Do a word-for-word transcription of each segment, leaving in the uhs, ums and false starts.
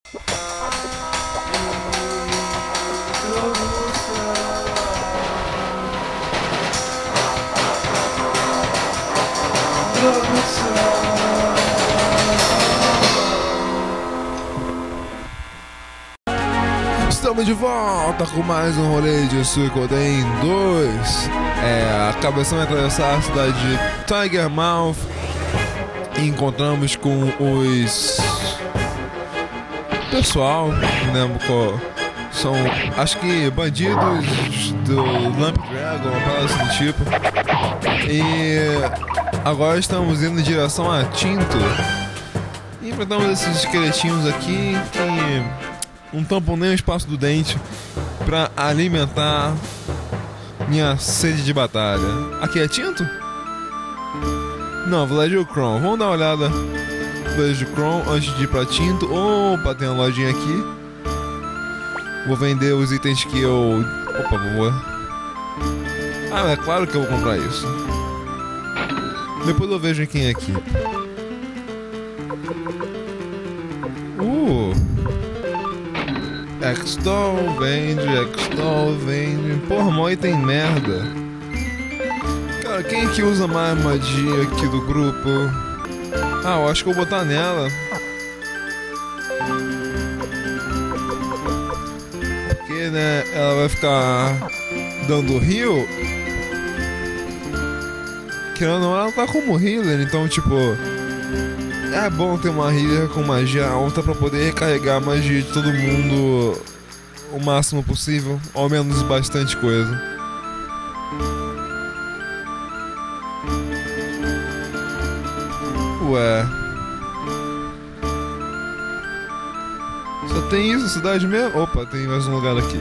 Estamos de volta com mais um rolê de Suicoden dois. É, acabamos de atravessar a cidade de Tiger Mouth e encontramos com os... pessoal, não lembro qual... São, acho que bandidos do Lamp Dragon, uma parada assim do tipo. E agora estamos indo em direção a Tinto. E enfrentamos esses esqueletinhos aqui que não tampam nem o espaço do dente pra alimentar minha sede de batalha. Aqui é Tinto? Não, Village of Kron. Vamos dar uma olhada no Village of Kron antes de ir pra Tinto. Opa, tem uma lojinha aqui. Vou vender os itens que eu... Opa, vou... Ah, é claro que eu vou comprar isso. Depois eu vejo quem é aqui. Uh... X-Doll, vende, X-Doll, vende... Porra, mó item merda. Cara, quem é que usa mais magia aqui do grupo? Ah, eu acho que eu vou botar nela. Porque, né, ela vai ficar dando heal. Querendo ou não, ela tá como healer, então, tipo... É bom ter uma healer com magia alta pra poder recarregar a magia de todo mundo o máximo possível, ao menos bastante coisa. Ué... Só tem isso na cidade mesmo? Opa, tem mais um lugar aqui.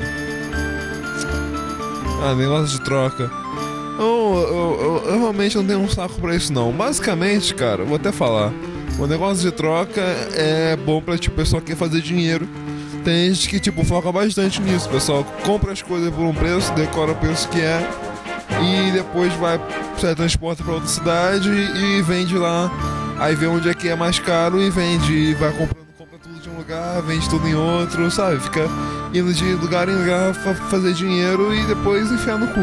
Ah, negócio de troca. Eu, eu, eu, eu realmente não tenho um saco pra isso não. Basicamente, cara, vou até falar. O negócio de troca é bom pra, tipo, o pessoal que quer fazer dinheiro. Tem gente que, tipo, foca bastante nisso. O pessoal compra as coisas por um preço, decora o preço que é, e depois vai, sai, transporta pra outra cidade e vende lá. Aí vê onde é que é mais caro e vende. E vai comprando, compra tudo de um lugar, vende tudo em outro, sabe? Fica indo de lugar em lugar pra fazer dinheiro e depois enfiar no cu.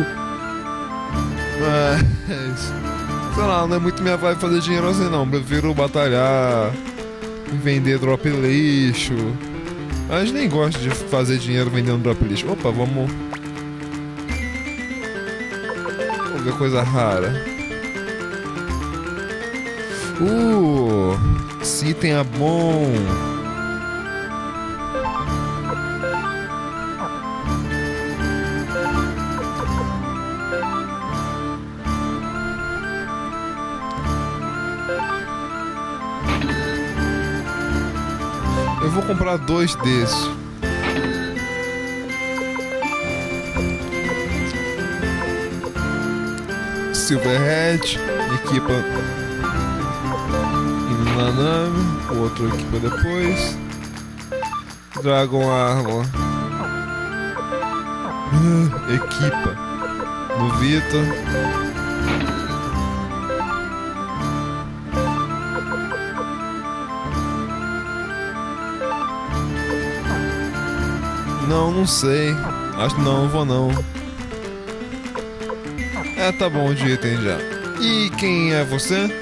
Mas... sei lá, não é muito minha vibe fazer dinheiro assim não. Prefiro batalhar e vender drop lixo. Mas nem gosto de fazer dinheiro vendendo drop lixo. Opa, vamos... Vamos ver coisa rara. Uh, esse item é bom. Eu vou comprar dois desses. Silverhead, equipa Nanami, o outro equipa depois. Dragon Armor, uh, equipa no Vitor. Não, não sei. Acho que não, não vou não. É, tá bom de item já. E quem é você?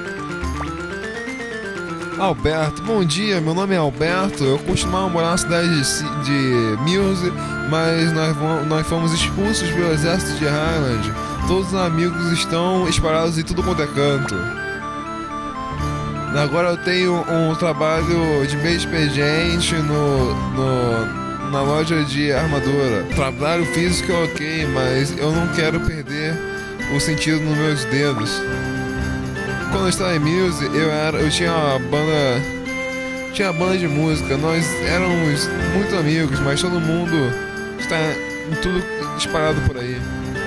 Alberto, bom dia, meu nome é Alberto. Eu costumava morar na cidade de, de Muse, mas nós, nós fomos expulsos pelo exército de Highland. Todos os amigos estão espalhados em tudo quanto é canto. Agora eu tenho um trabalho de meio expediente no... no na loja de armadura. Trabalho físico é ok, mas eu não quero perder o sentido nos meus dedos. Quando eu estava em Muse, eu, era, eu tinha uma banda... Tinha uma banda de música. Nós éramos muito amigos, mas todo mundo está em tudo espalhado por aí.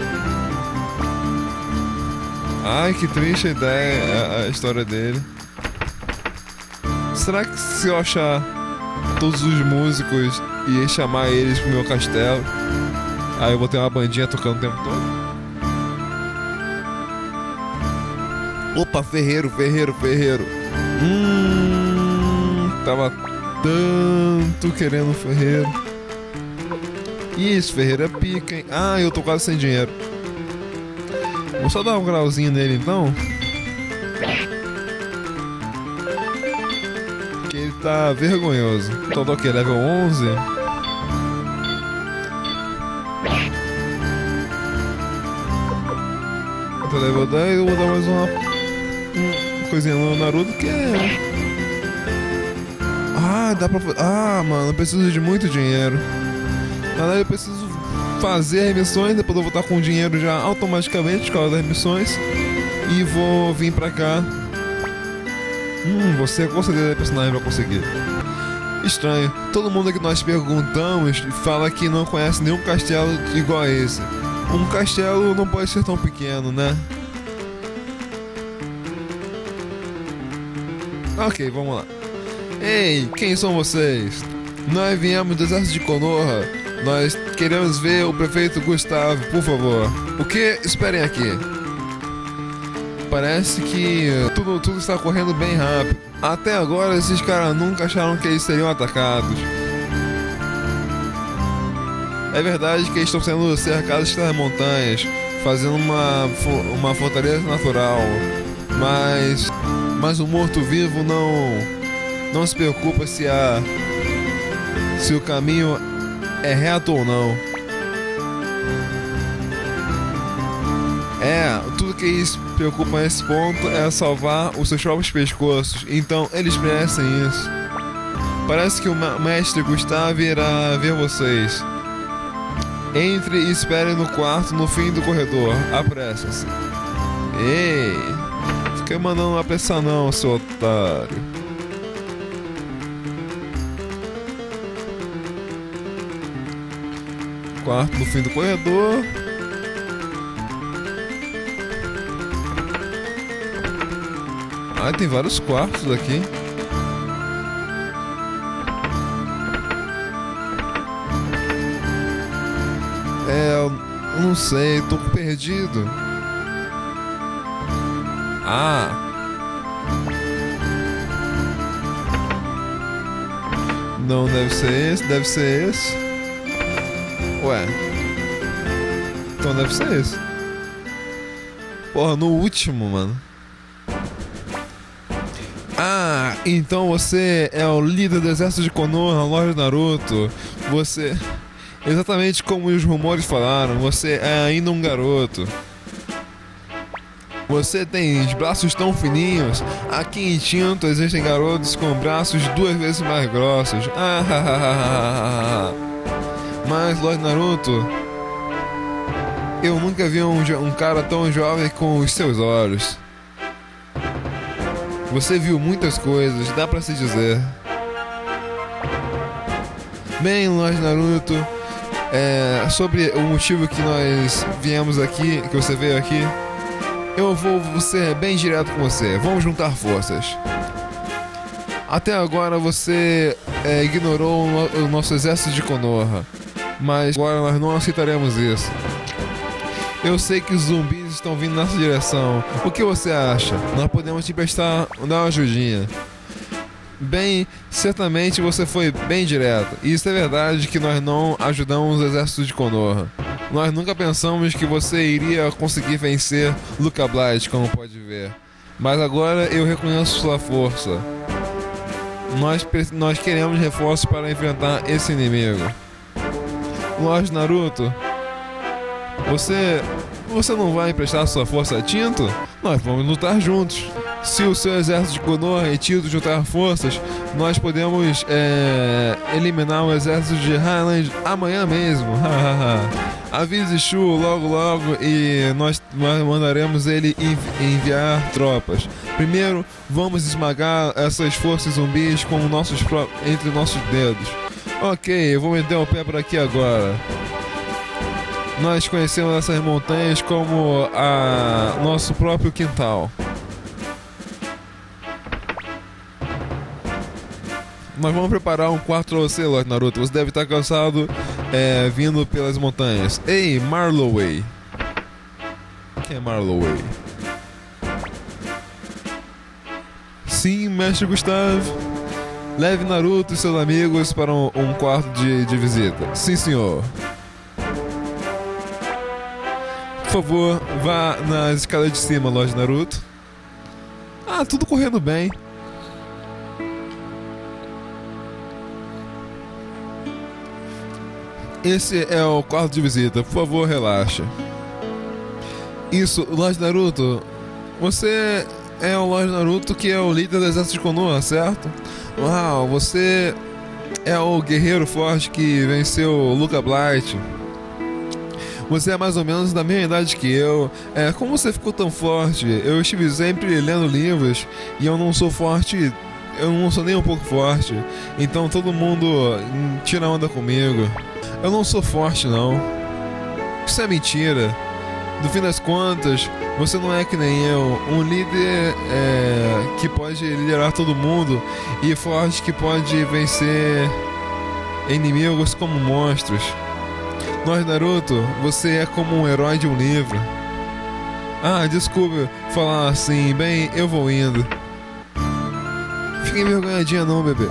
Ai, que triste a ideia, a, a história dele. Será que se eu achar todos os músicos e chamar eles pro meu castelo, aí eu vou ter uma bandinha tocando o tempo todo? Opa, ferreiro, ferreiro, ferreiro. Hum, tava tão Tu querendo um ferreiro. Ih, esse ferreiro é pica, hein? Ah, eu tô quase sem dinheiro. Vou só dar um grauzinho nele então. Que ele tá vergonhoso. Então tô aqui, level onze. Tô level dez, eu vou dar mais uma, uma coisinha no Naruto que é... Ah, dá pra... Ah, mano, eu preciso de muito dinheiro. Na verdade eu preciso fazer as missões, depois eu vou estar com o dinheiro já automaticamente por causa das missões. E vou vir pra cá. Hum, você com certeza é personagem pra conseguir. Estranho, todo mundo que nós perguntamos fala que não conhece nenhum castelo igual a esse. Um castelo não pode ser tão pequeno, né? Ok, vamos lá. Ei, quem são vocês? Nós viemos do exército de Konoha. Nós queremos ver o prefeito Gustavo, por favor. O que? Esperem aqui. Parece que tudo, tudo está correndo bem rápido. Até agora esses caras nunca acharam que eles seriam atacados. É verdade que eles estão sendo cercados pelas montanhas, fazendo uma, uma fortaleza natural. Mas, mas o morto-vivo não, não se preocupa se, a, se o caminho é reto ou não. É, tudo que eles se preocupam nesse ponto é salvar os seus próprios pescoços. Então eles merecem isso. Parece que o mestre Gustavo irá ver vocês. Entre e espere no quarto no fim do corredor. Apressa-se. Ei, fica mandando apressar não, seu otário. Quarto no fim do corredor. Ah, tem vários quartos aqui. É, eu não sei, tô perdido. Ah. Não deve ser esse, deve ser esse. Ué. Então deve ser esse. Porra, no último, mano. Ah, então você é o líder do exército de Konoha, Lorde Naruto. Você... Exatamente como os rumores falaram, você é ainda um garoto. Você tem os braços tão fininhos. Aqui em Tinto existem garotos com braços duas vezes mais grossos. Ah, mas, Lorde Naruto, eu nunca vi um, um cara tão jovem com os seus olhos. Você viu muitas coisas, dá pra se dizer. Bem, Lorde Naruto, é, sobre o motivo que nós viemos aqui, que você veio aqui, eu vou ser bem direto com você. Vamos juntar forças. Até agora você é, ignorou o nosso exército de Konoha, mas agora nós não aceitaremos isso. Eu sei que os zumbis estão vindo nessa direção. O que você acha? Nós podemos te prestar dar uma ajudinha. Bem, certamente você foi bem direto. E isso é verdade que nós não ajudamos o exército de Konoha. Nós nunca pensamos que você iria conseguir vencer Luca Blight, como pode ver. Mas agora eu reconheço sua força. Nós, nós queremos reforços para enfrentar esse inimigo. Lorde Naruto, você... Você não vai emprestar sua força a Tinto? Nós vamos lutar juntos. Se o seu exército de Konoha e Tinto juntar forças, nós podemos é, eliminar o exército de Highland amanhã mesmo. Avise Shu logo logo e nós, nós mandaremos ele envi enviar tropas. Primeiro, vamos esmagar essas forças zumbis com nossos entre nossos dedos. Ok, eu vou meter o pé por aqui agora. Nós conhecemos essas montanhas como a nosso próprio quintal. Nós vamos preparar um quarto para você, Lorde Naruto. Você deve estar cansado é, vindo pelas montanhas. Ei, Marloway. Quem é Marloway? Sim, mestre Gustavo. Leve Naruto e seus amigos para um, um quarto de, de visita. Sim, senhor. Por favor, vá nas escadas de cima, Lorde Naruto. Ah, tudo correndo bem. Esse é o quarto de visita. Por favor, relaxa. Isso, Lorde Naruto. Você é o Lorde Naruto que é o líder do exército de Konoha, certo? Uau, você é o guerreiro forte que venceu o Luca Blight. Você é mais ou menos da mesma idade que eu. É, como você ficou tão forte? Eu estive sempre lendo livros e eu não sou forte. Eu não sou nem um pouco forte. Então todo mundo tira onda comigo. Eu não sou forte, não. Isso é mentira. No fim das contas, você não é que nem eu, um líder é, que pode liderar todo mundo e forte que pode vencer inimigos como monstros. Nós, Naruto, você é como um herói de um livro. Ah, desculpe falar assim, bem, eu vou indo. Fique envergonhadinha não, bebê.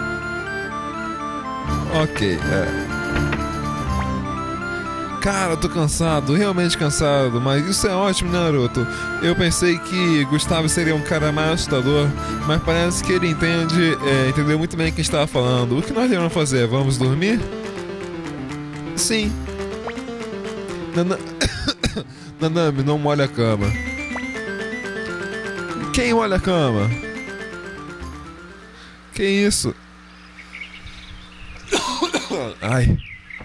Ok, é. Cara, eu tô cansado, realmente cansado, mas isso é ótimo, né, Naruto? Eu pensei que Gustavo seria um cara mais assustador, mas parece que ele entende, é, entendeu muito bem o que estava falando. O que nós devemos fazer? Vamos dormir? Sim. Nana... Nanami, não molha a cama. Quem molha a cama? Que isso? Ai.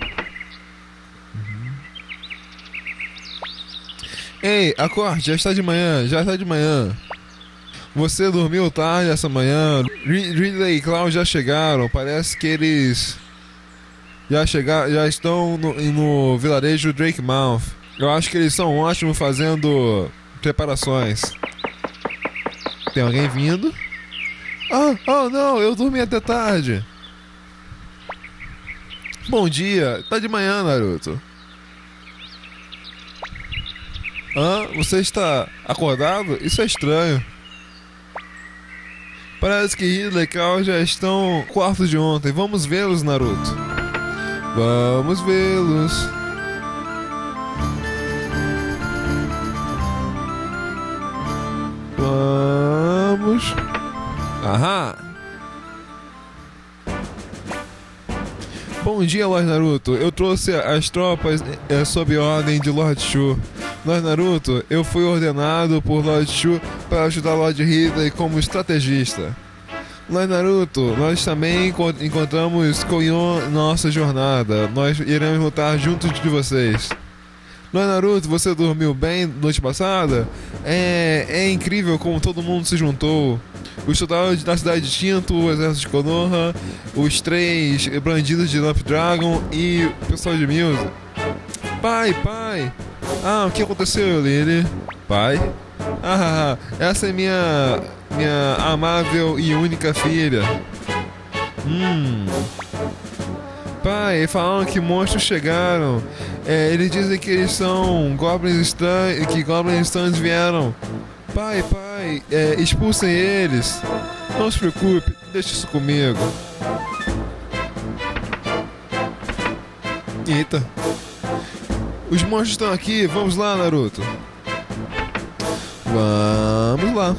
Ei, acorde, já está de manhã, já está de manhã. Você dormiu tarde essa manhã. Ridley e Cloud já chegaram. Parece que eles já chegaram, já estão no, no vilarejo Drakemouth. Eu acho que eles são ótimos fazendo preparações. Tem alguém vindo? Ah, oh não, eu dormi até tarde. Bom dia, tá de manhã, Naruto. Hã? Você está acordado? Isso é estranho. Parece que Ridley e Cal já estão no quarto de ontem. Vamos vê-los, Naruto. Vamos vê-los. Vamos. Aham. Bom dia, Lord Naruto. Eu trouxe as tropas é, sob ordem de Lord Shu. Lord Naruto, eu fui ordenado por Lord Shu para ajudar Lord Ridley como estrategista. Lord Naruto, nós também encontramos Koyon na nossa jornada. Nós iremos lutar juntos de vocês. Lord Naruto, você dormiu bem noite passada? É, é incrível como todo mundo se juntou. Os soldados da cidade de Tinto, o exército de Konoha, os três bandidos de Lamp Dragon e o pessoal de Muse. Pai, pai! Ah, o que aconteceu, Lily? Pai? Ah, essa é minha minha amável e única filha. Hum. Pai, falaram que monstros chegaram. É, eles dizem que eles são goblins estranhos, que goblins estranhos vieram. Pai, pai, é, expulsem eles. Não se preocupe, deixe isso comigo. Eita. Os monstros estão aqui, vamos lá, Naruto. Vamos lá.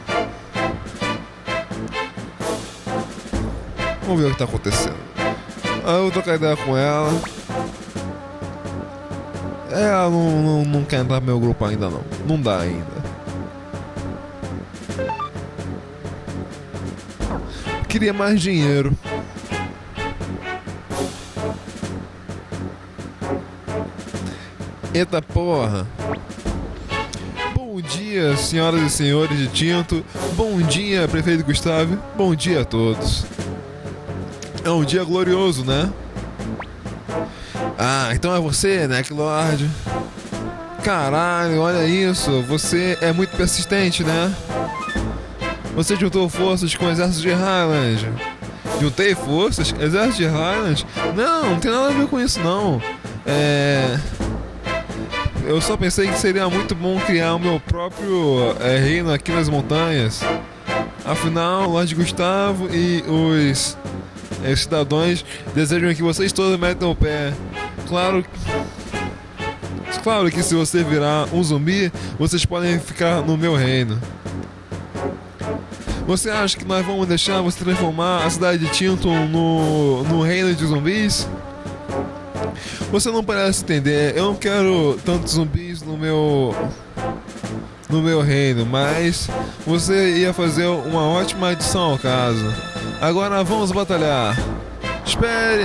Vamos ver o que está acontecendo. Ah, eu vou trocar ideia com ela. Ela não, não, não quer entrar no meu grupo ainda não. Não dá ainda. Queria mais dinheiro. Eita porra. Bom dia, senhoras e senhores de Tinto. Bom dia, prefeito Gustavo. Bom dia a todos. É um dia glorioso, né? Ah, então é você, né, Lord? Caralho, olha isso. Você é muito persistente, né? Você juntou forças com o exército de Highland. Juntei forças? Exército de Highland? Não, não tem nada a ver com isso, não. É... Eu só pensei que seria muito bom criar o meu próprio é, reino aqui nas montanhas. Afinal, Lorde Gustavo e os, os cidadãos desejam que vocês todos metam o pé. Claro, claro que se você virar um zumbi, vocês podem ficar no meu reino. Você acha que nós vamos deixar você transformar a cidade de Tinton no, no reino de zumbis? Você não parece entender. Eu não quero tantos zumbis no meu no meu reino, mas você ia fazer uma ótima adição ao caso. Agora vamos batalhar. Espere!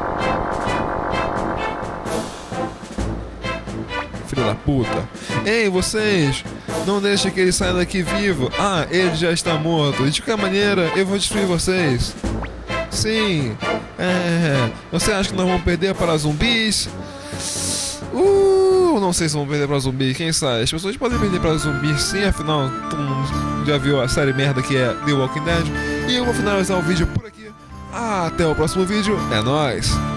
Filha da puta. Ei, vocês! Não deixe que ele saia daqui vivo. Ah, ele já está morto. De qualquer maneira, eu vou destruir vocês. Sim. É. Você acha que nós vamos perder para zumbis? Uh, não sei se vamos perder para zumbis. Quem sabe? As pessoas podem perder para zumbis sim, afinal, todo mundo já viu a série merda que é The Walking Dead. E eu vou finalizar o vídeo por aqui. Até o próximo vídeo. É nóis!